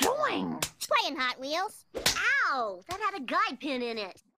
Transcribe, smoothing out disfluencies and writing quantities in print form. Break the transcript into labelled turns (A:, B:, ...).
A: doing?
B: Playing Hot Wheels.
C: Ow! That had a guide pin in it.